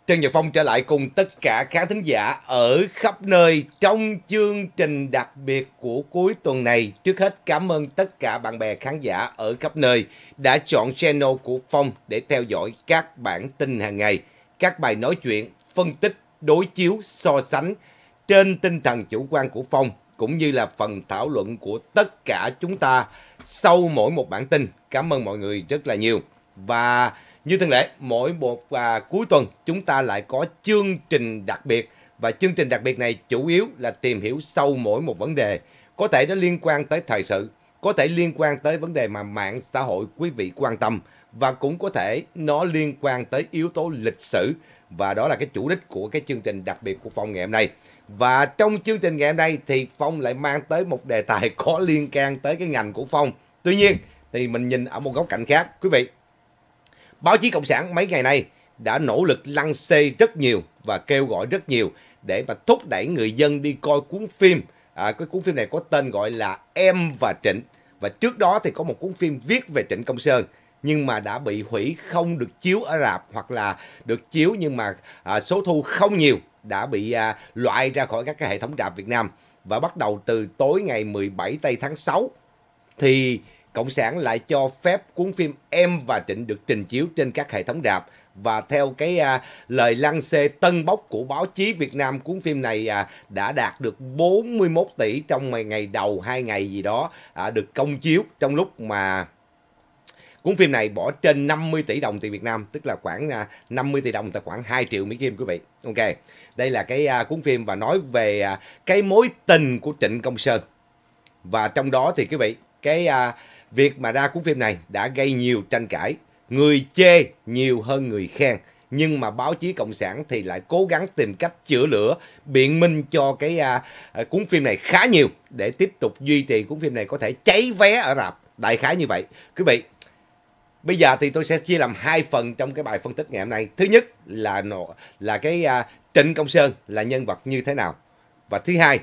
Trần Nhật Phong trở lại cùng tất cả khán thính giả ở khắp nơi trong chương trình đặc biệt của cuối tuần này. Trước hết cảm ơn tất cả bạn bè khán giả ở khắp nơi đã chọn channel của Phong để theo dõi các bản tin hàng ngày, các bài nói chuyện, phân tích, đối chiếu, so sánh trên tinh thần chủ quan của Phong, cũng như là phần thảo luận của tất cả chúng ta sau mỗi một bản tin. Cảm ơn mọi người rất là nhiều. Và như thường lệ, mỗi một cuối tuần chúng ta lại có chương trình đặc biệt. Và chương trình đặc biệt này chủ yếu là tìm hiểu sâu mỗi một vấn đề. Có thể nó liên quan tới thời sự, có thể liên quan tới vấn đề mà mạng xã hội quý vị quan tâm, và cũng có thể nó liên quan tới yếu tố lịch sử. Và đó là cái chủ đích của cái chương trình đặc biệt của Phong ngày hôm nay. Và trong chương trình ngày hôm nay thì Phong lại mang tới một đề tài có liên can tới cái ngành của Phong. Tuy nhiên thì mình nhìn ở một góc cạnh khác. Quý vị, báo chí Cộng sản mấy ngày nay đã nỗ lực lăng xê rất nhiều và kêu gọi rất nhiều để mà thúc đẩy người dân đi coi cuốn phim. Cái cuốn phim này có tên gọi là Em và Trịnh. Và trước đó thì có một cuốn phim viết về Trịnh Công Sơn, nhưng mà đã bị hủy, không được chiếu ở rạp, hoặc là được chiếu nhưng mà số thu không nhiều, đã bị loại ra khỏi các cái hệ thống rạp Việt Nam. Và bắt đầu từ tối ngày 17 tây tháng 6 thì Cộng sản lại cho phép cuốn phim Em và Trịnh được trình chiếu trên các hệ thống rạp. Và theo cái lời lăng xê tân bốc của báo chí Việt Nam, cuốn phim này đã đạt được 41 tỷ trong ngày đầu 2 ngày gì đó được công chiếu, trong lúc mà cuốn phim này bỏ trên 50 tỷ đồng tiền Việt Nam, tức là khoảng 50 tỷ đồng, là khoảng 2 triệu Mỹ Kim quý vị. Ok, đây là cái cuốn phim và nói về cái mối tình của Trịnh Công Sơn. Và trong đó thì quý vị, cái việc mà ra cuốn phim này đã gây nhiều tranh cãi. Người chê nhiều hơn người khen. Nhưng mà báo chí Cộng sản thì lại cố gắng tìm cách chữa lửa, biện minh cho cái cuốn phim này khá nhiều, để tiếp tục duy trì cuốn phim này có thể cháy vé ở rạp. Đại khái như vậy. Quý vị, bây giờ thì tôi sẽ chia làm hai phần trong cái bài phân tích ngày hôm nay. Thứ nhất là cái Trịnh Công Sơn là nhân vật như thế nào. Và thứ hai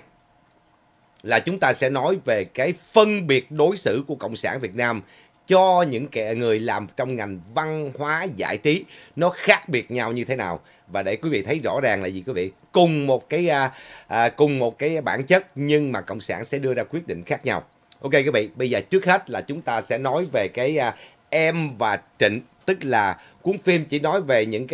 là chúng ta sẽ nói về cái phân biệt đối xử của Cộng sản Việt Nam cho những người làm trong ngành văn hóa giải trí, nó khác biệt nhau như thế nào. Và để quý vị thấy rõ ràng là gì quý vị, cùng một cái bản chất nhưng mà Cộng sản sẽ đưa ra quyết định khác nhau. Ok quý vị, bây giờ trước hết là chúng ta sẽ nói về cái Em và Trịnh, tức là cuốn phim chỉ nói về những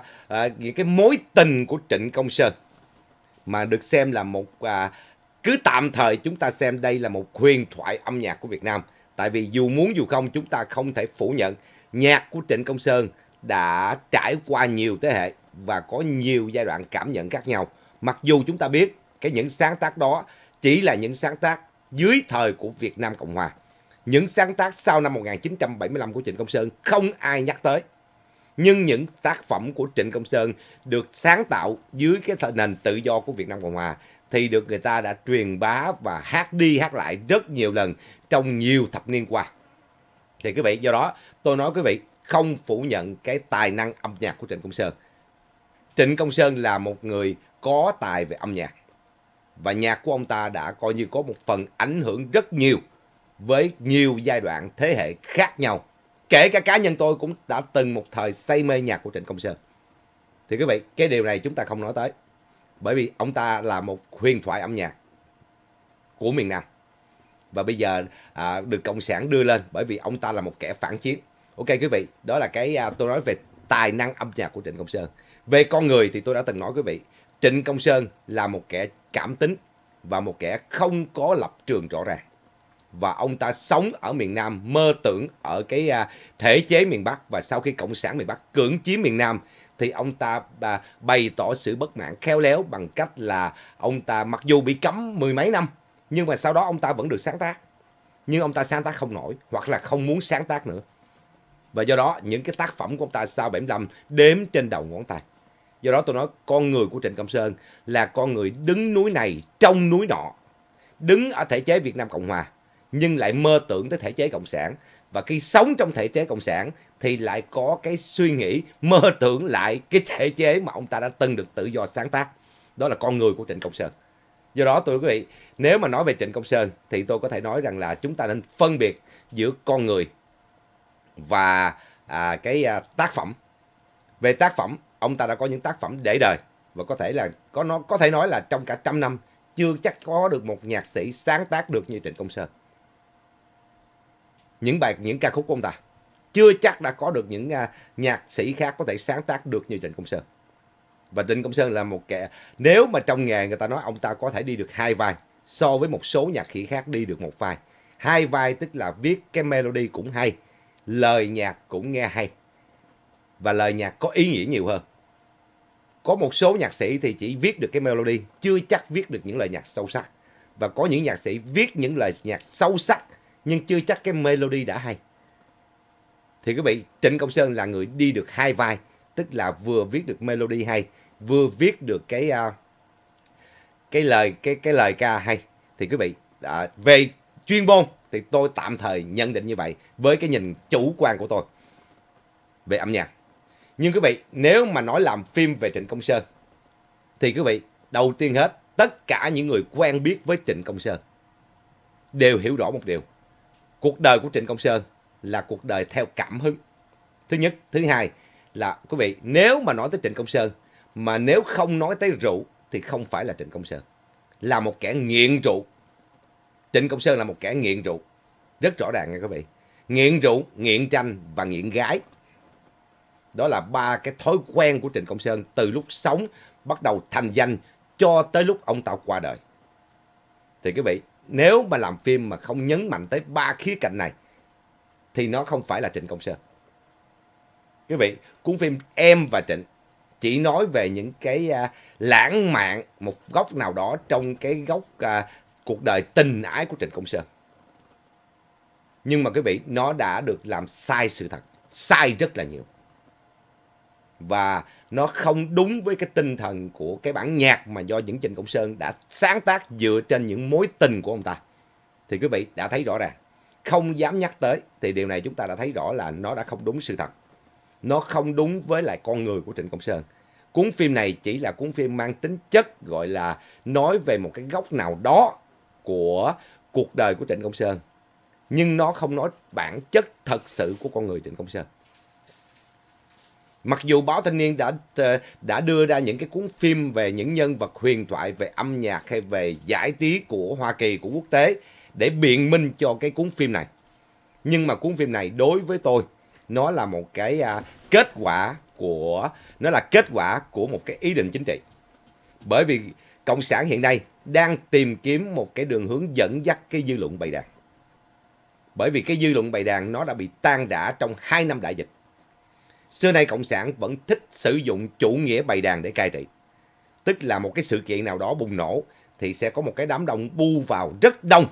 cái mối tình của Trịnh Công Sơn, mà được xem là một cứ tạm thời chúng ta xem đây là một huyền thoại âm nhạc của Việt Nam. Tại vì dù muốn dù không, chúng ta không thể phủ nhận nhạc của Trịnh Công Sơn đã trải qua nhiều thế hệ và có nhiều giai đoạn cảm nhận khác nhau. Mặc dù chúng ta biết những sáng tác đó chỉ là những sáng tác dưới thời của Việt Nam Cộng Hòa. Những sáng tác sau năm 1975 của Trịnh Công Sơn không ai nhắc tới. Nhưng những tác phẩm của Trịnh Công Sơn được sáng tạo dưới cái nền tự do của Việt Nam Cộng Hòa thì được người ta đã truyền bá và hát đi hát lại rất nhiều lần trong nhiều thập niên qua. Thì quý vị, do đó tôi nói quý vị không phủ nhận cái tài năng âm nhạc của Trịnh Công Sơn. Trịnh Công Sơn là một người có tài về âm nhạc, và nhạc của ông ta đã coi như có một phần ảnh hưởng rất nhiều với nhiều giai đoạn thế hệ khác nhau. Kể cả cá nhân tôi cũng đã từng một thời say mê nhạc của Trịnh Công Sơn. Thì quý vị, cái điều này chúng ta không nói tới, bởi vì ông ta là một huyền thoại âm nhạc của miền Nam. Và bây giờ được Cộng sản đưa lên bởi vì ông ta là một kẻ phản chiến. Ok quý vị, đó là cái tôi nói về tài năng âm nhạc của Trịnh Công Sơn. Về con người thì tôi đã từng nói quý vị, Trịnh Công Sơn là một kẻ cảm tính và một kẻ không có lập trường rõ ràng. Và ông ta sống ở miền Nam, mơ tưởng ở cái thể chế miền Bắc. Và sau khi Cộng sản miền Bắc cưỡng chiếm miền Nam thì ông ta bày tỏ sự bất mãn khéo léo bằng cách là ông ta mặc dù bị cấm 10 mấy năm, nhưng mà sau đó ông ta vẫn được sáng tác. Nhưng ông ta sáng tác không nổi, hoặc là không muốn sáng tác nữa. Và do đó những cái tác phẩm của ông ta sau 75 đếm trên đầu ngón tay. Do đó tôi nói con người của Trịnh Công Sơn là con người đứng núi này trong núi nọ, đứng ở thể chế Việt Nam Cộng Hòa nhưng lại mơ tưởng tới thể chế Cộng sản. Và khi sống trong thể chế Cộng sản thì lại có cái suy nghĩ mơ tưởng lại cái thể chế mà ông ta đã từng được tự do sáng tác. Đó là con người của Trịnh Công Sơn. Do đó quý vị, nếu mà nói về Trịnh Công Sơn thì tôi có thể nói rằng là chúng ta nên phân biệt giữa con người và cái tác phẩm. Về tác phẩm ông ta đã có những tác phẩm để đời, và có thể nói là trong cả trăm năm chưa chắc có được một nhạc sĩ sáng tác được như Trịnh Công Sơn. Những ca khúc của ông ta chưa chắc đã có được những nhạc sĩ khác có thể sáng tác được như Trịnh Công Sơn. Và Trịnh Công Sơn là một kẻ, nếu mà trong nghề người ta nói ông ta có thể đi được 2 vai, so với một số nhạc sĩ khác đi được 1 vai. 2 vai tức là viết cái melody cũng hay, lời nhạc cũng nghe hay, và lời nhạc có ý nghĩa nhiều hơn. Có một số nhạc sĩ thì chỉ viết được cái melody, chưa chắc viết được những lời nhạc sâu sắc. Và có những nhạc sĩ viết những lời nhạc sâu sắc nhưng chưa chắc cái melody đã hay. Thì quý vị, Trịnh Công Sơn là người đi được 2 vai, tức là vừa viết được melody hay, vừa viết được cái lời ca hay. Thì quý vị, về chuyên môn thì tôi tạm thời nhận định như vậy với cái nhìn chủ quan của tôi về âm nhạc. Nhưng quý vị, nếu mà nói làm phim về Trịnh Công Sơn thì quý vị, đầu tiên hết, tất cả những người quen biết với Trịnh Công Sơn đều hiểu rõ một điều: cuộc đời của Trịnh Công Sơn là cuộc đời theo cảm hứng. Thứ nhất. Thứ hai là quý vị, nếu mà nói tới Trịnh Công Sơn mà nếu không nói tới rượu thì không phải là Trịnh Công Sơn. Là một kẻ nghiện rượu. Trịnh Công Sơn là một kẻ nghiện rượu. Rất rõ ràng nha quý vị. Nghiện rượu, nghiện tranh và nghiện gái. Đó là 3 cái thói quen của Trịnh Công Sơn từ lúc sống, bắt đầu thành danh cho tới lúc ông ta qua đời. Thì quý vị, nếu mà làm phim mà không nhấn mạnh tới 3 khía cạnh này thì nó không phải là Trịnh Công Sơn. Quý vị, cuốn phim Em và Trịnh chỉ nói về những cái lãng mạn, một góc nào đó trong cái góc cuộc đời tình ái của Trịnh Công Sơn. Nhưng mà quý vị, nó đã được làm sai sự thật, sai rất là nhiều. Và nó không đúng với cái tinh thần của cái bản nhạc mà do những Trịnh Công Sơn đã sáng tác dựa trên những mối tình của ông ta. Thì quý vị đã thấy rõ ràng, không dám nhắc tới, thì điều này chúng ta đã thấy rõ là nó đã không đúng sự thật. Nó không đúng với lại con người của Trịnh Công Sơn. Cuốn phim này chỉ là cuốn phim mang tính chất gọi là nói về một cái góc nào đó của cuộc đời của Trịnh Công Sơn, nhưng nó không nói bản chất thật sự của con người Trịnh Công Sơn. Mặc dù báo Thanh niên đã đưa ra những cái cuốn phim về những nhân vật huyền thoại về âm nhạc hay về giải trí của Hoa Kỳ, của quốc tế để biện minh cho cái cuốn phim này, nhưng mà cuốn phim này đối với tôi, nó là một cái kết quả của một cái ý định chính trị. Bởi vì Cộng sản hiện nay đang tìm kiếm một cái đường hướng dẫn dắt cái dư luận bầy đàn. Bởi vì cái dư luận bầy đàn nó đã bị tan rã trong 2 năm đại dịch. Xưa nay Cộng sản vẫn thích sử dụng chủ nghĩa bầy đàn để cai trị. Tức là một cái sự kiện nào đó bùng nổ thì sẽ có một cái đám đông bu vào rất đông.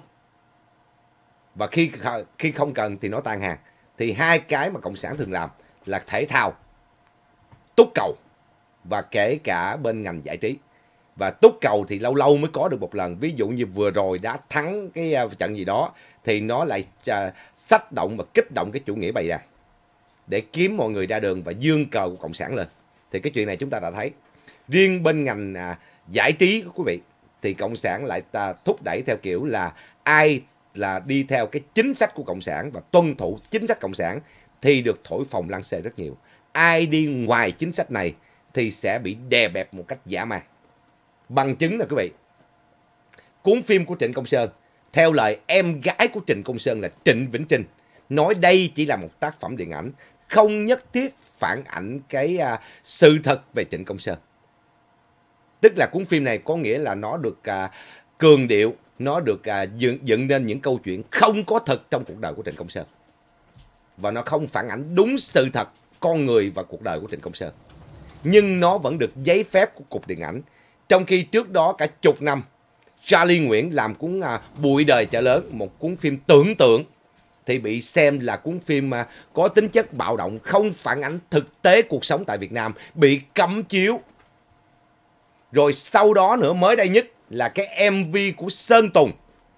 Và khi không cần thì nó tan hàng. Thì 2 cái mà Cộng sản thường làm là thể thao, túc cầu, và kể cả bên ngành giải trí. Và túc cầu thì lâu lâu mới có được một lần. Ví dụ như vừa rồi đã thắng cái trận gì đó thì nó lại xách động và kích động cái chủ nghĩa bầy đàn để kiếm mọi người ra đường và dương cờ của Cộng sản lên. Thì cái chuyện này chúng ta đã thấy. Riêng bên ngành giải trí của quý vị thì Cộng sản lại thúc đẩy theo kiểu là ai là đi theo cái chính sách của Cộng sản và tuân thủ chính sách Cộng sản thì được thổi phồng lăng xê rất nhiều. Ai đi ngoài chính sách này thì sẽ bị đè bẹp một cách dã man. Bằng chứng là quý vị, cuốn phim của Trịnh Công Sơn, theo lời em gái của Trịnh Công Sơn là Trịnh Vĩnh Trinh, nói đây chỉ là một tác phẩm điện ảnh, không nhất thiết phản ảnh cái sự thật về Trịnh Công Sơn. Tức là cuốn phim này có nghĩa là nó được cường điệu, nó được dựng nên những câu chuyện không có thật trong cuộc đời của Trịnh Công Sơn. Và nó không phản ảnh đúng sự thật con người và cuộc đời của Trịnh Công Sơn. Nhưng nó vẫn được giấy phép của Cục Điện ảnh. Trong khi trước đó cả chục năm, Charlie Nguyễn làm cuốn Bụi Đời Chợ Lớn, một cuốn phim tưởng tượng, thì bị xem là cuốn phim có tính chất bạo động, không phản ánh thực tế cuộc sống tại Việt Nam, bị cấm chiếu. Rồi sau đó nữa, mới đây nhất là cái MV của Sơn Tùng,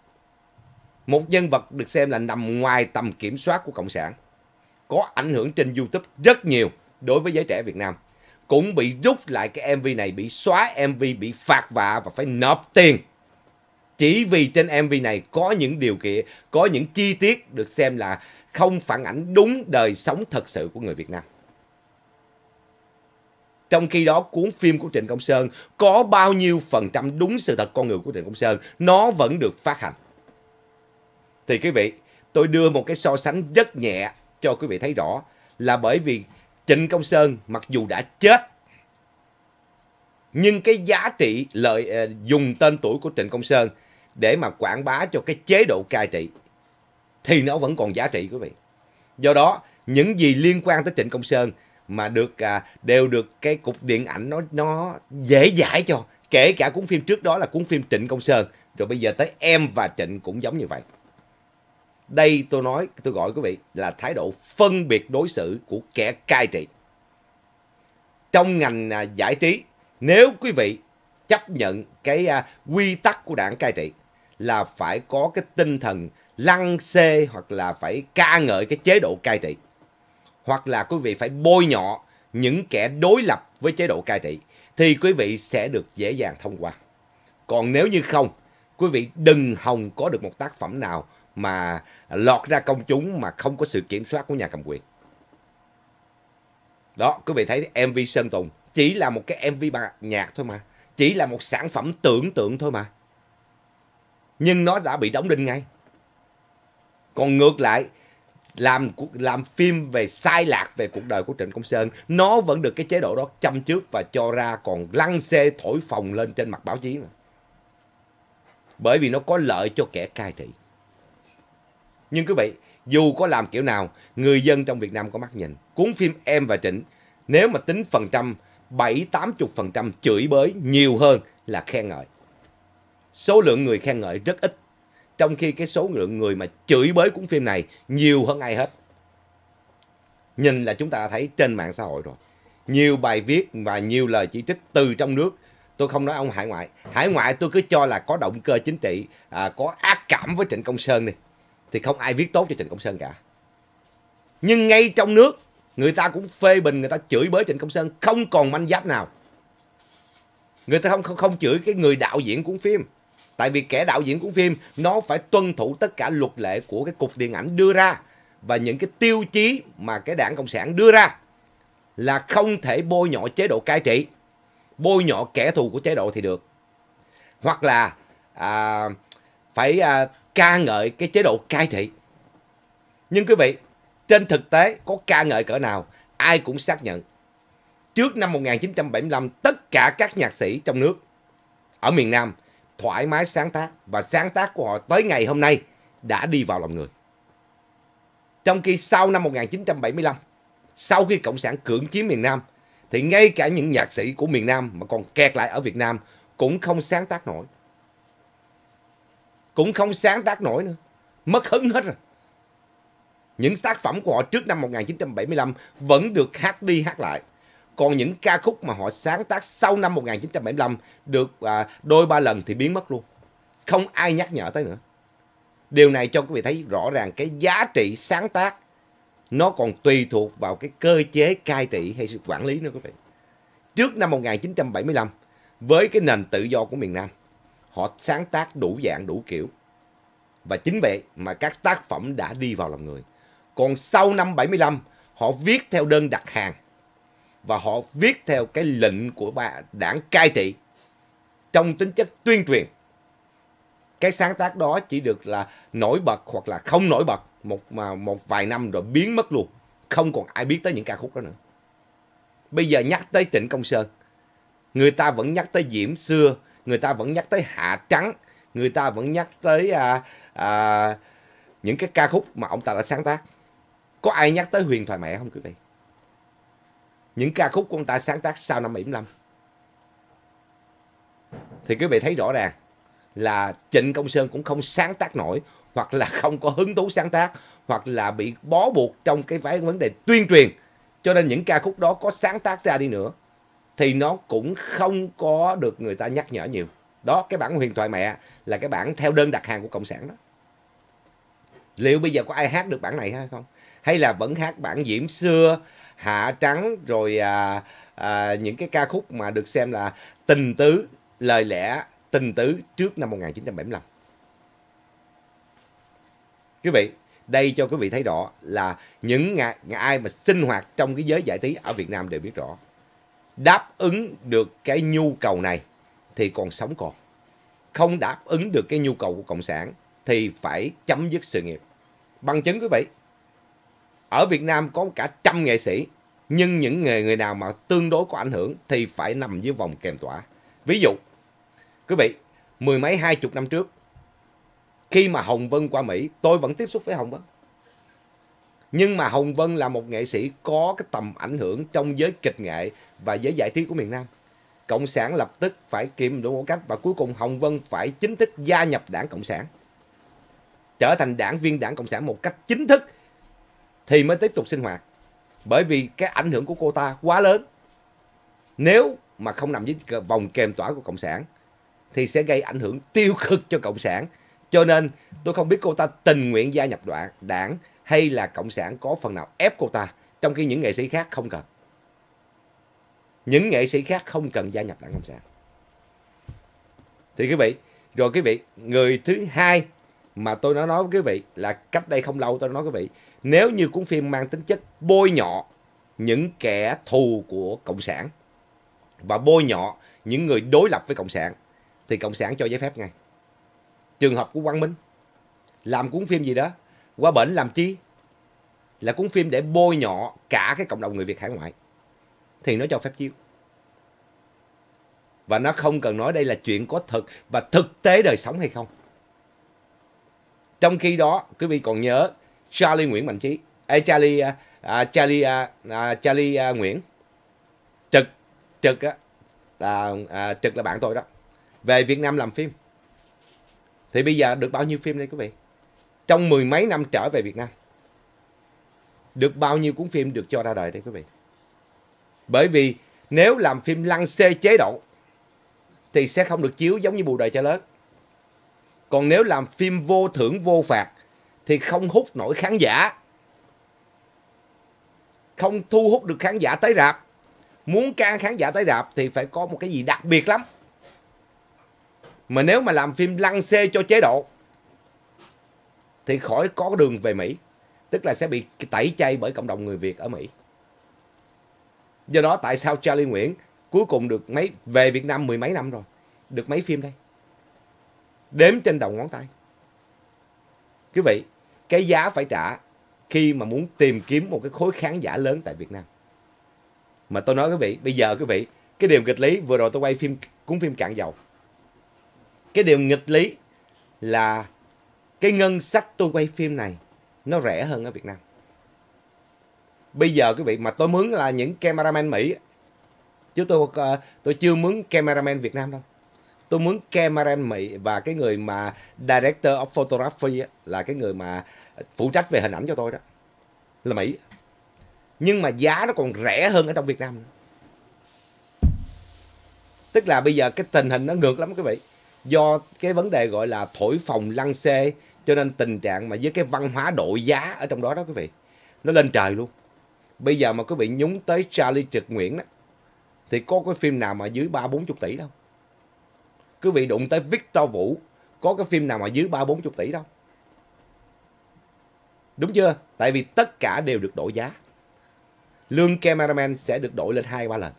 một nhân vật được xem là nằm ngoài tầm kiểm soát của Cộng sản, có ảnh hưởng trên YouTube rất nhiều đối với giới trẻ Việt Nam, cũng bị rút lại cái MV này, bị xóa MV, bị phạt vạ và phải nộp tiền. Chỉ vì trên MV này có những điều kiện, có những chi tiết được xem là không phản ảnh đúng đời sống thật sự của người Việt Nam. Trong khi đó cuốn phim của Trịnh Công Sơn có bao nhiêu phần trăm đúng sự thật con người của Trịnh Công Sơn, nó vẫn được phát hành. Thì quý vị, tôi đưa một cái so sánh rất nhẹ cho quý vị thấy rõ, là bởi vì Trịnh Công Sơn mặc dù đã chết, nhưng cái giá trị dùng tên tuổi của Trịnh Công Sơn để mà quảng bá cho cái chế độ cai trị thì nó vẫn còn giá trị quý vị. Do đó, những gì liên quan tới Trịnh Công Sơn mà đều được cái cục điện ảnh nó dễ dãi cho. Kể cả cuốn phim trước đó là cuốn phim Trịnh Công Sơn, rồi bây giờ tới Em và Trịnh cũng giống như vậy. Đây tôi gọi quý vị là thái độ phân biệt đối xử của kẻ cai trị. Trong ngành giải trí, nếu quý vị chấp nhận cái quy tắc của đảng cai trị là phải có cái tinh thần lăng xê, hoặc là phải ca ngợi cái chế độ cai trị, hoặc là quý vị phải bôi nhọ những kẻ đối lập với chế độ cai trị, thì quý vị sẽ được dễ dàng thông qua. Còn nếu như không, quý vị đừng hòng có được một tác phẩm nào mà lọt ra công chúng mà không có sự kiểm soát của nhà cầm quyền. Đó, quý vị thấy MV Sơn Tùng chỉ là một cái MV nhạc thôi mà, chỉ là một sản phẩm tưởng tượng thôi mà, nhưng nó đã bị đóng đinh ngay. Còn ngược lại, làm phim về sai lạc về cuộc đời của Trịnh Công Sơn, nó vẫn được cái chế độ đó châm chước và cho ra còn lăng xê thổi phồng lên trên mặt báo chí nữa. Bởi vì nó có lợi cho kẻ cai trị. Nhưng quý vị, dù có làm kiểu nào, người dân trong Việt Nam có mắt nhìn. Cuốn phim Em và Trịnh, nếu mà tính phần trăm, 70-80% chửi bới nhiều hơn là khen ngợi. Số lượng người khen ngợi rất ít, trong khi cái số lượng người mà chửi bới cuốn phim này nhiều hơn ai hết. Nhìn là chúng ta đã thấy trên mạng xã hội rồi. Nhiều bài viết và nhiều lời chỉ trích từ trong nước. Tôi không nói ông hải ngoại. Hải ngoại tôi cứ cho là có động cơ chính trị, có ác cảm với Trịnh Công Sơn đi, thì không ai viết tốt cho Trịnh Công Sơn cả. Nhưng ngay trong nước, người ta cũng phê bình, người ta chửi bới Trịnh Công Sơn không còn manh giáp nào. Người ta không chửi cái người đạo diễn cuốn phim. Tại vì kẻ đạo diễn cuốn phim nó phải tuân thủ tất cả luật lệ của cái cục điện ảnh đưa ra, và những cái tiêu chí mà cái đảng Cộng sản đưa ra là không thể bôi nhọ chế độ cai trị. Bôi nhọ kẻ thù của chế độ thì được, hoặc là phải ca ngợi cái chế độ cai trị. Nhưng quý vị, trên thực tế có ca ngợi cỡ nào, ai cũng xác nhận. Trước năm 1975, tất cả các nhạc sĩ trong nước ở miền Nam thoải mái sáng tác, và sáng tác của họ tới ngày hôm nay đã đi vào lòng người. Trong khi sau năm 1975, sau khi Cộng sản cưỡng chiếm miền Nam, thì ngay cả những nhạc sĩ của miền Nam mà còn kẹt lại ở Việt Nam cũng không sáng tác nổi. Cũng không sáng tác nổi nữa. Mất hứng hết rồi. Những tác phẩm của họ trước năm 1975 vẫn được hát đi hát lại. Còn những ca khúc mà họ sáng tác sau năm 1975 được đôi ba lần thì biến mất luôn. Không ai nhắc nhở tới nữa. Điều này cho quý vị thấy rõ ràng cái giá trị sáng tác nó còn tùy thuộc vào cái cơ chế cai trị hay sự quản lý nữa quý vị. Trước năm 1975, với cái nền tự do của miền Nam, họ sáng tác đủ dạng đủ kiểu. Và chính vậy mà các tác phẩm đã đi vào lòng người. Còn sau năm 75, họ viết theo đơn đặt hàng, và họ viết theo cái lệnh của đảng cai trị trong tính chất tuyên truyền. Cái sáng tác đó chỉ được là nổi bật hoặc là không nổi bật một vài năm rồi biến mất luôn. Không còn ai biết tới những ca khúc đó nữa. Bây giờ nhắc tới Trịnh Công Sơn, người ta vẫn nhắc tới Diễm Xưa, người ta vẫn nhắc tới Hạ Trắng, người ta vẫn nhắc tới những cái ca khúc mà ông ta đã sáng tác. Có ai nhắc tới Huyền Thoại Mẹ không quý vị? Những ca khúc của ông ta sáng tác sau năm 75. Thì quý vị thấy rõ ràng là Trịnh Công Sơn cũng không sáng tác nổi, hoặc là không có hứng thú sáng tác, hoặc là bị bó buộc trong cái vấn đề tuyên truyền. Cho nên những ca khúc đó có sáng tác ra đi nữa thì nó cũng không có được người ta nhắc nhở nhiều. Đó, cái bản Huyền Thoại Mẹ là cái bản theo đơn đặt hàng của Cộng sản đó. Liệu bây giờ có ai hát được bản này hay không? Hay là vẫn hát bản Diễm Xưa, Hạ Trắng, rồi những cái ca khúc mà được xem là tình tứ, lời lẽ tình tứ trước năm 1975. Quý vị, đây cho quý vị thấy rõ là những ai mà sinh hoạt trong cái giới giải trí ở Việt Nam đều biết rõ. đáp ứng được cái nhu cầu này thì còn sống còn. Không đáp ứng được cái nhu cầu của Cộng sản thì phải chấm dứt sự nghiệp. Bằng chứng quý vị, ở Việt Nam có cả trăm nghệ sĩ, nhưng những người nào mà tương đối có ảnh hưởng thì phải nằm dưới vòng kèm tỏa. Ví dụ, quý vị, mười mấy 20 năm trước, khi mà Hồng Vân qua Mỹ, tôi vẫn tiếp xúc với Hồng Vân. Nhưng mà Hồng Vân là một nghệ sĩ có cái tầm ảnh hưởng trong giới kịch nghệ và giới giải trí của miền Nam. Cộng sản lập tức phải kiềm đủ một cách và cuối cùng Hồng Vân phải chính thức gia nhập Đảng Cộng sản, trở thành đảng viên Đảng Cộng sản một cách chính thức thì mới tiếp tục sinh hoạt. Bởi vì cái ảnh hưởng của cô ta quá lớn. Nếu mà không nằm dưới vòng kềm tỏa của Cộng sản thì sẽ gây ảnh hưởng tiêu cực cho Cộng sản. Cho nên tôi không biết cô ta tình nguyện gia nhập đảng hay là Cộng sản có phần nào ép cô ta, trong khi những nghệ sĩ khác không cần. Những nghệ sĩ khác không cần gia nhập Đảng Cộng sản. Thì quý vị, rồi quý vị, người thứ hai mà tôi nói với quý vị là cách đây không lâu tôi nói với quý vị, nếu như cuốn phim mang tính chất bôi nhọ những kẻ thù của Cộng sản và bôi nhọ những người đối lập với Cộng sản thì Cộng sản cho giấy phép ngay. Trường hợp của Quang Minh làm cuốn phim gì đó qua bển làm chi, là cuốn phim để bôi nhọ cả cái cộng đồng người Việt hải ngoại thì nó cho phép chiếu. Và nó không cần nói đây là chuyện có thực và thực tế đời sống hay không. Trong khi đó, quý vị còn nhớ Charlie Nguyễn Mạnh Trí, Charlie Nguyễn Trực Trực là bạn tôi đó, về Việt Nam làm phim. Thì bây giờ được bao nhiêu phim đây quý vị? Trong mười mấy năm trở về Việt Nam, được bao nhiêu cuốn phim được cho ra đời đây quý vị? Bởi vì nếu làm phim lăng xê chế độ thì sẽ không được chiếu giống như Bù Đời Cho Lớn. Còn nếu làm phim vô thưởng vô phạt thì không hút nổi khán giả, không thu hút được khán giả tới rạp. Muốn can khán giả tới rạp thì phải có một cái gì đặc biệt lắm. Mà nếu mà làm phim lăng xê cho chế độ thì khỏi có đường về Mỹ, tức là sẽ bị tẩy chay bởi cộng đồng người Việt ở Mỹ. Do đó tại sao Charlie Nguyễn cuối cùng được về Việt Nam mười mấy năm rồi, được mấy phim đây? Đếm trên đầu ngón tay. Quý vị, cái giá phải trả khi mà muốn tìm kiếm một cái khối khán giả lớn tại Việt Nam. Mà tôi nói quý vị, bây giờ quý vị, cái điều nghịch lý, vừa rồi tôi quay cuốn phim Cạn Dầu. Cái điều nghịch lý là cái ngân sách tôi quay phim này nó rẻ hơn ở Việt Nam. Bây giờ quý vị, mà tôi mướn là những cameraman Mỹ, chứ tôi chưa mướn cameraman Việt Nam đâu. Tôi mướn cameraman Mỹ và cái người mà director of photography là cái người mà phụ trách về hình ảnh cho tôi đó, là Mỹ. Nhưng mà giá nó còn rẻ hơn ở trong Việt Nam nữa. Tức là bây giờ cái tình hình nó ngược lắm quý vị. Do cái vấn đề gọi là thổi phồng lăng xê, cho nên tình trạng mà với cái văn hóa đội giá ở trong đó đó quý vị, nó lên trời luôn. Bây giờ mà quý vị nhúng tới Charlie Trực Nguyễn đó, thì có cái phim nào mà dưới 30-40 tỷ đâu. Quý vị đụng tới Victor Vũ, có cái phim nào mà dưới 30-40 tỷ đâu. Đúng chưa? Tại vì tất cả đều được đội giá. Lương cameraman sẽ được đội lên 2-3 lần.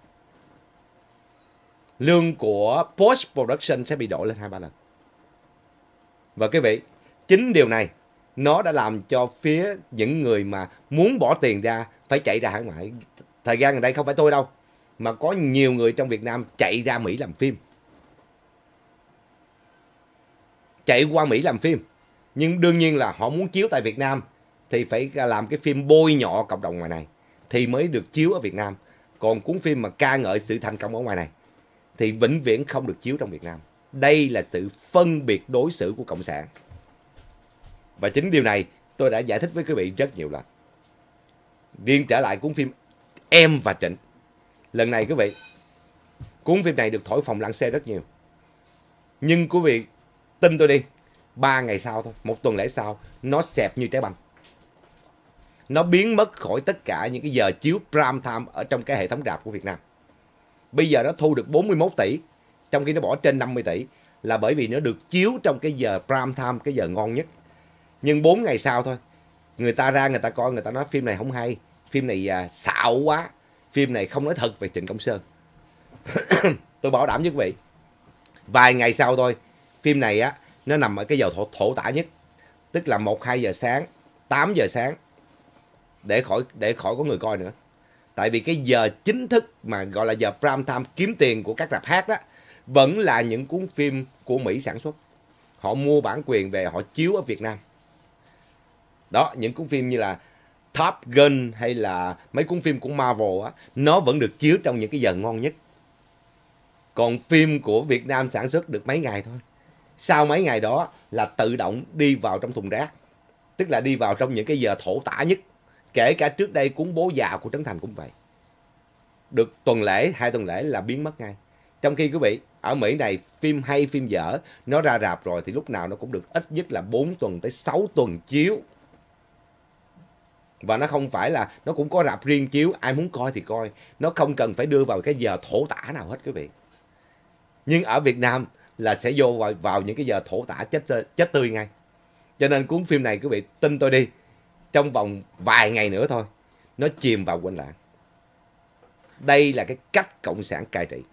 Lương của post production sẽ bị đội lên 2-3 lần. Và quý vị, chính điều này nó đã làm cho phía những người mà muốn bỏ tiền ra phải chạy ra hải ngoại. Thời gian gần đây không phải tôi đâu, mà có nhiều người trong Việt Nam chạy ra Mỹ làm phim. Chạy qua Mỹ làm phim. Nhưng đương nhiên là họ muốn chiếu tại Việt Nam thì phải làm cái phim bôi nhọ cộng đồng ngoài này thì mới được chiếu ở Việt Nam. Còn cuốn phim mà ca ngợi sự thành công ở ngoài này thì vĩnh viễn không được chiếu trong Việt Nam. Đây là sự phân biệt đối xử của Cộng sản. Và chính điều này tôi đã giải thích với quý vị rất nhiều lần. Riêng trở lại cuốn phim Em và Trịnh, lần này quý vị, cuốn phim này được thổi phồng lăng xê rất nhiều. Nhưng quý vị tin tôi đi, 3 ngày sau thôi, 1 tuần lễ sau, nó xẹp như trái banh. Nó biến mất khỏi tất cả những cái giờ chiếu prime time ở trong cái hệ thống rạp của Việt Nam. Bây giờ nó thu được 41 tỷ, trong khi nó bỏ trên 50 tỷ, là bởi vì nó được chiếu trong cái giờ prime time, cái giờ ngon nhất. Nhưng 4 ngày sau thôi, người ta ra người ta coi, người ta nói phim này không hay, phim này xạo quá, phim này không nói thật về Trịnh Công Sơn. Tôi bảo đảm với quý vị, vài ngày sau thôi, phim này á nó nằm ở cái giờ thổ tả nhất, tức là 1-2 giờ sáng, 8 giờ sáng, để khỏi có người coi nữa. Tại vì cái giờ chính thức mà gọi là giờ prime time kiếm tiền của các rạp hát đó vẫn là những cuốn phim của Mỹ sản xuất. Họ mua bản quyền về họ chiếu ở Việt Nam. Đó, những cuốn phim như là Top Gun hay là mấy cuốn phim của Marvel á, nó vẫn được chiếu trong những cái giờ ngon nhất. Còn phim của Việt Nam sản xuất được mấy ngày thôi. Sau mấy ngày đó là tự động đi vào trong thùng rác. Tức là đi vào trong những cái giờ thổ tả nhất. Kể cả trước đây cuốn Bố Già của Trấn Thành cũng vậy. Được tuần lễ, 2 tuần lễ là biến mất ngay. Trong khi quý vị, ở Mỹ này phim hay phim dở nó ra rạp rồi thì lúc nào nó cũng được ít nhất là 4 tuần tới 6 tuần chiếu. Và nó không phải là nó cũng có rạp riêng chiếu, ai muốn coi thì coi. Nó không cần phải đưa vào cái giờ thổ tả nào hết quý vị. Nhưng ở Việt Nam là sẽ vô vào những cái giờ thổ tả chết tươi ngay. Cho nên cuốn phim này quý vị tin tôi đi, trong vòng vài ngày nữa thôi, nó chìm vào quên lãng. Đây là cái cách Cộng sản cai trị.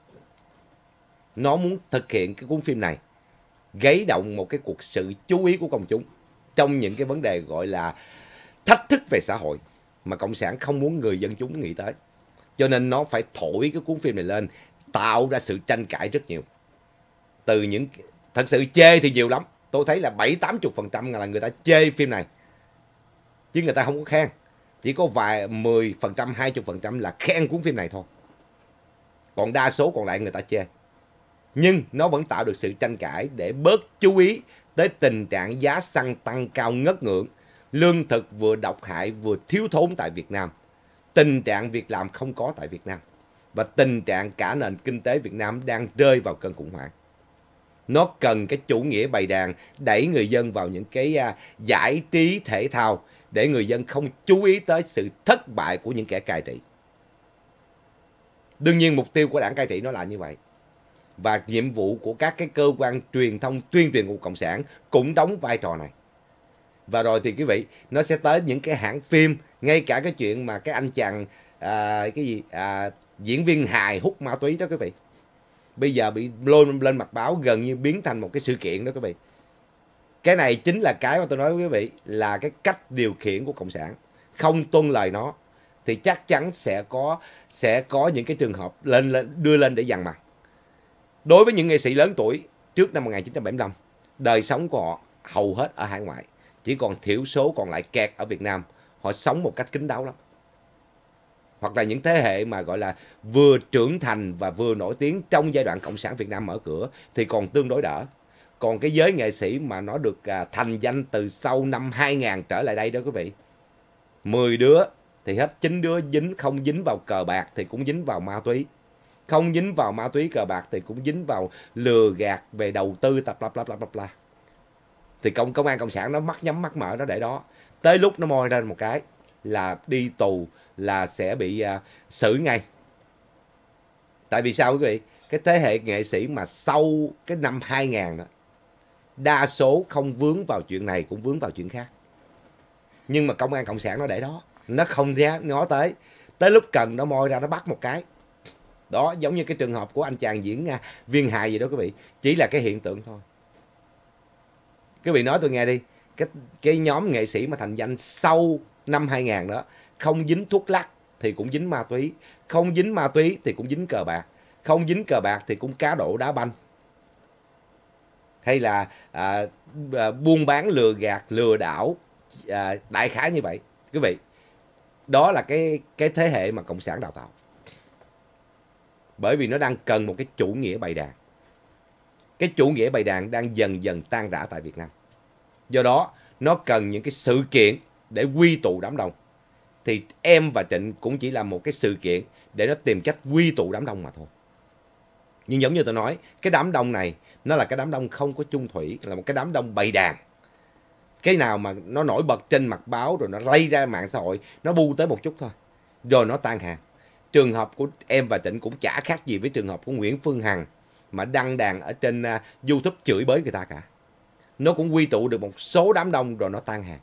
Nó muốn thực hiện cái cuốn phim này, gây động một cái cuộc sự chú ý của công chúng trong những cái vấn đề gọi là thách thức về xã hội mà Cộng sản không muốn người dân chúng nghĩ tới. Cho nên nó phải thổi cái cuốn phim này lên, tạo ra sự tranh cãi rất nhiều. Từ những thật sự chê thì nhiều lắm. Tôi thấy là 70-80% là người ta chê phim này, chứ người ta không có khen. Chỉ có vài 10%, 20% là khen cuốn phim này thôi. Còn đa số còn lại người ta chê. Nhưng nó vẫn tạo được sự tranh cãi để bớt chú ý tới tình trạng giá xăng tăng cao ngất ngưỡng, lương thực vừa độc hại vừa thiếu thốn tại Việt Nam, tình trạng việc làm không có tại Việt Nam, và tình trạng cả nền kinh tế Việt Nam đang rơi vào cơn khủng hoảng. Nó cần cái chủ nghĩa bầy đàn đẩy người dân vào những cái giải trí thể thao để người dân không chú ý tới sự thất bại của những kẻ cai trị. Đương nhiên mục tiêu của đảng cai trị nó là như vậy. Và nhiệm vụ của các cái cơ quan truyền thông tuyên truyền của Cộng sản cũng đóng vai trò này. Và rồi thì quý vị, nó sẽ tới những cái hãng phim, ngay cả cái chuyện mà cái anh chàng diễn viên hài hút ma túy đó quý vị, bây giờ bị lôi lên mặt báo, gần như biến thành một cái sự kiện đó quý vị. Cái này chính là cái mà tôi nói với quý vị là cái cách điều khiển của Cộng sản. Không tuân lời nó thì chắc chắn sẽ có những cái trường hợp đưa lên để dằn mặt. Đối với những nghệ sĩ lớn tuổi trước năm 1975, đời sống của họ hầu hết ở hải ngoại, chỉ còn thiểu số còn lại kẹt ở Việt Nam. Họ sống một cách kín đáo lắm. Hoặc là những thế hệ mà gọi là vừa trưởng thành và vừa nổi tiếng trong giai đoạn Cộng sản Việt Nam mở cửa thì còn tương đối đỡ. Còn cái giới nghệ sĩ mà nó được thành danh từ sau năm 2000 trở lại đây đó quý vị, 10 đứa thì hết 9 đứa không dính vào cờ bạc thì cũng dính vào ma túy. Không dính vào ma túy cờ bạc thì cũng dính vào lừa gạt về đầu tư tập bla. Thì công an Cộng sản nó mắt nhắm mắt mở nó để đó. Tới lúc nó moi ra một cái là đi tù, là sẽ bị xử ngay. Tại vì sao quý vị? Cái thế hệ nghệ sĩ mà sau cái năm 2000 đó, đa số không vướng vào chuyện này cũng vướng vào chuyện khác. Nhưng mà công an Cộng sản nó để đó, nó không ngó tới. Tới lúc cần nó moi ra nó bắt một cái. Đó, giống như cái trường hợp của anh chàng diễn viên hài gì đó quý vị. Chỉ là cái hiện tượng thôi. Quý vị nói tôi nghe đi, cái nhóm nghệ sĩ mà thành danh sau năm 2000 đó, không dính thuốc lắc thì cũng dính ma túy, không dính ma túy thì cũng dính cờ bạc, không dính cờ bạc thì cũng cá độ đá banh, hay là buôn bán lừa gạt, lừa đảo, đại khái như vậy. Quý vị, đó là cái thế hệ mà Cộng sản đào tạo. Bởi vì nó đang cần một cái chủ nghĩa bầy đàn. Cái chủ nghĩa bầy đàn đang dần dần tan rã tại Việt Nam. Do đó, nó cần những cái sự kiện để quy tụ đám đông. Thì Em và Trịnh cũng chỉ là một cái sự kiện để nó tìm cách quy tụ đám đông mà thôi. Nhưng giống như tôi nói, cái đám đông này nó là cái đám đông không có chung thủy, là một cái đám đông bầy đàn. Cái nào mà nó nổi bật trên mặt báo rồi nó lây ra mạng xã hội, nó bu tới một chút thôi, rồi nó tan hàng. Trường hợp của Em và Trịnh cũng chả khác gì với trường hợp của Nguyễn Phương Hằng mà đăng đàn ở trên YouTube chửi bới người ta cả. Nó cũng quy tụ được một số đám đông rồi nó tan hàng.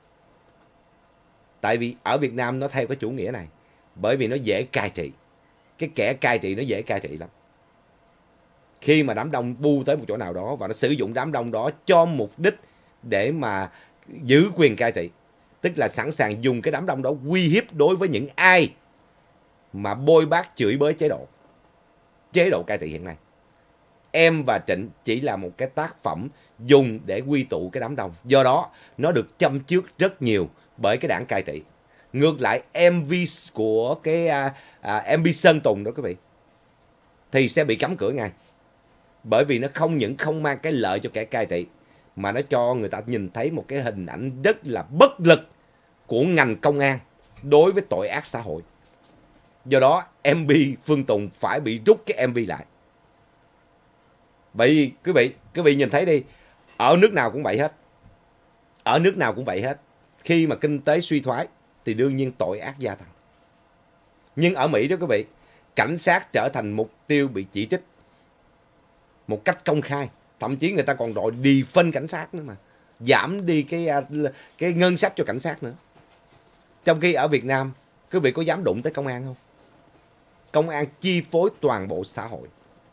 Tại vì ở Việt Nam nó theo cái chủ nghĩa này, bởi vì nó dễ cai trị. cái kẻ cai trị nó dễ cai trị lắm. Khi mà đám đông bu tới một chỗ nào đó và nó sử dụng đám đông đó cho mục đích để mà giữ quyền cai trị, tức là sẵn sàng dùng cái đám đông đó uy hiếp đối với những ai mà bôi bác chửi bới chế độ cai trị hiện nay. Em và Trịnh chỉ là một cái tác phẩm dùng để quy tụ cái đám đông. Do đó, nó được châm chước rất nhiều bởi cái đảng cai trị. Ngược lại, MV của cái MV Sơn Tùng đó quý vị, thì sẽ bị cấm cửa ngay. Bởi vì nó không những không mang cái lợi cho kẻ cai trị, mà nó cho người ta nhìn thấy một cái hình ảnh rất là bất lực của ngành công an đối với tội ác xã hội. Do đó, MV Phương Tùng phải bị rút cái MV lại. Bởi vì quý vị nhìn thấy đi, ở nước nào cũng vậy hết. Ở nước nào cũng vậy hết. Khi mà kinh tế suy thoái thì đương nhiên tội ác gia tăng. Nhưng ở Mỹ đó quý vị, cảnh sát trở thành mục tiêu bị chỉ trích một cách công khai. Thậm chí người ta còn đòi defund cảnh sát nữa mà. Giảm đi cái ngân sách cho cảnh sát nữa. Trong khi ở Việt Nam, quý vị có dám đụng tới công an không? Công an chi phối toàn bộ xã hội.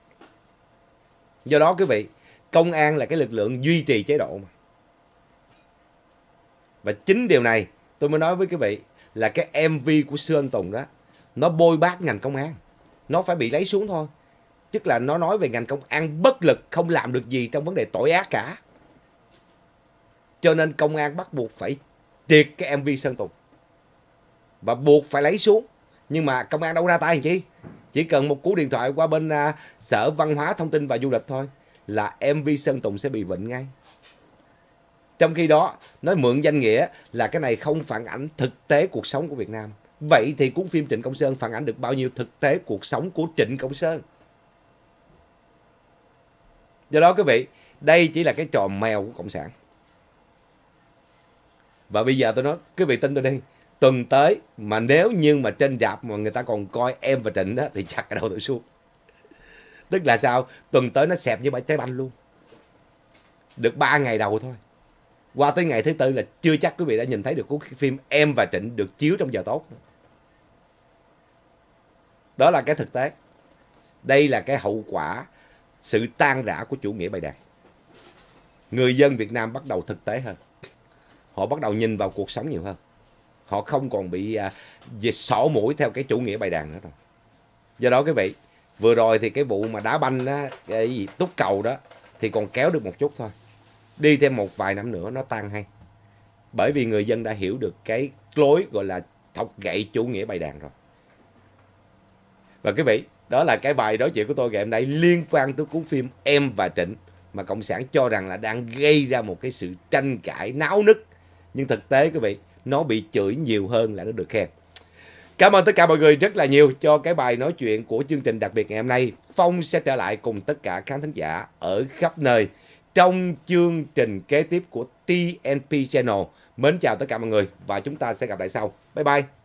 Do đó quý vị, công an là cái lực lượng duy trì chế độ mà. Và chính điều này tôi mới nói với quý vị là cái MV của Sơn Tùng đó, nó bôi bác ngành công an. Nó phải bị lấy xuống thôi. Tức là nó nói về ngành công an bất lực, không làm được gì trong vấn đề tội ác cả. Cho nên công an bắt buộc phải triệt cái MV Sơn Tùng. Và buộc phải lấy xuống. Nhưng mà công an đâu ra tay làm chi? Chỉ cần một cú điện thoại qua bên Sở Văn hóa Thông tin và Du lịch thôi là MV Sơn Tùng sẽ bị vịnh ngay. Trong khi đó, nói mượn danh nghĩa là cái này không phản ảnh thực tế cuộc sống của Việt Nam. Vậy thì cuốn phim Trịnh Công Sơn phản ảnh được bao nhiêu thực tế cuộc sống của Trịnh Công Sơn? Do đó quý vị, đây chỉ là cái trò mèo của Cộng sản. Và bây giờ tôi nói, quý vị tin tôi đi, tuần tới mà nếu như mà trên rạp mà người ta còn coi Em và Trịnh đó, thì chắc ở đâu tôi xuống. Tức là sao? Tuần tới nó xẹp như bãi trái banh luôn. Được 3 ngày đầu thôi. Qua tới ngày thứ tư là chưa chắc quý vị đã nhìn thấy được cuốn phim Em và Trịnh được chiếu trong giờ tốt. Đó là cái thực tế. Đây là cái hậu quả sự tan rã của chủ nghĩa bày đàn. Người dân Việt Nam bắt đầu thực tế hơn. Họ bắt đầu nhìn vào cuộc sống nhiều hơn. Họ không còn bị xỏ mũi theo cái chủ nghĩa bày đàn nữa rồi. Do đó quý vị, vừa rồi thì cái vụ mà đá banh đó, cái gì túc cầu đó thì còn kéo được một chút thôi. Đi thêm một vài năm nữa nó tan hay. Bởi vì người dân đã hiểu được cái lối gọi là thọc gậy chủ nghĩa bày đàn rồi. Và quý vị, đó là cái bài nói chuyện của tôi ngày hôm nay liên quan tới cuốn phim Em và Trịnh mà Cộng sản cho rằng là đang gây ra một cái sự tranh cãi náo nức. Nhưng thực tế quý vị, nó bị chửi nhiều hơn là nó được khen. Cảm ơn tất cả mọi người rất là nhiều cho cái bài nói chuyện của chương trình đặc biệt ngày hôm nay. Phong sẽ trở lại cùng tất cả khán thính giả ở khắp nơi trong chương trình kế tiếp của TNP Channel. Mến chào tất cả mọi người và chúng ta sẽ gặp lại sau. Bye bye.